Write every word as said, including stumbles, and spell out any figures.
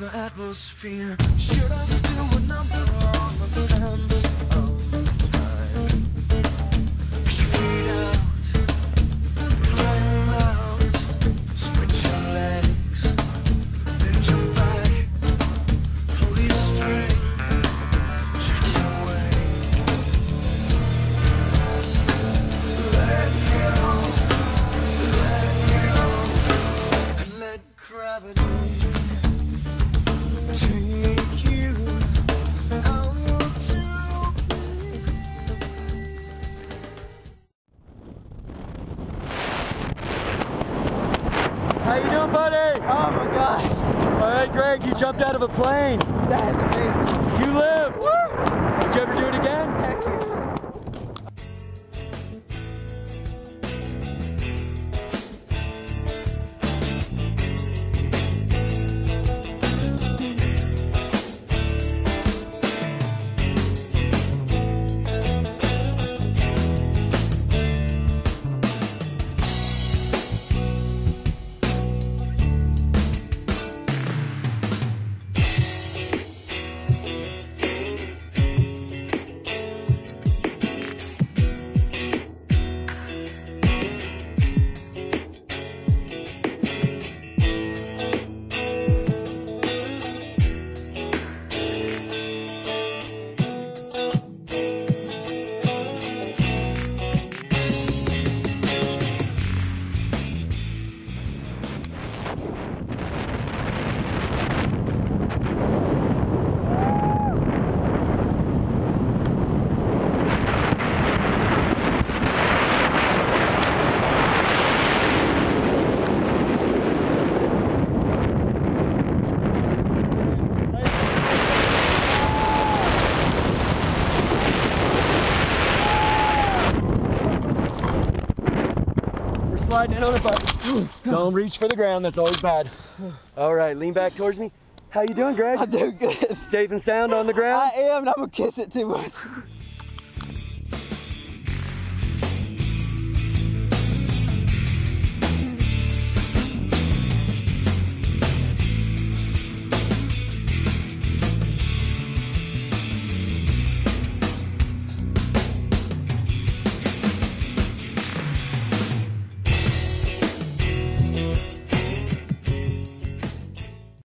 the atmosphere. Should I do a number on the sands of time? Put your feet out, climb out, spread your legs, bend your back, pull your string, check your weight. Let go, let go, and let gravity take you out to place. How you doing, buddy? Oh my gosh, All right, Greg, you jumped out of a plane. that is amazing. You lived. Woo! Did you ever do it again? Heck yeah. Sliding in on it, buddy. Don't reach for the ground. That's always bad. All right, lean back towards me. How you doing, Greg? I'm doing good. Safe and sound on the ground? I am, and I'm gonna kiss it too much.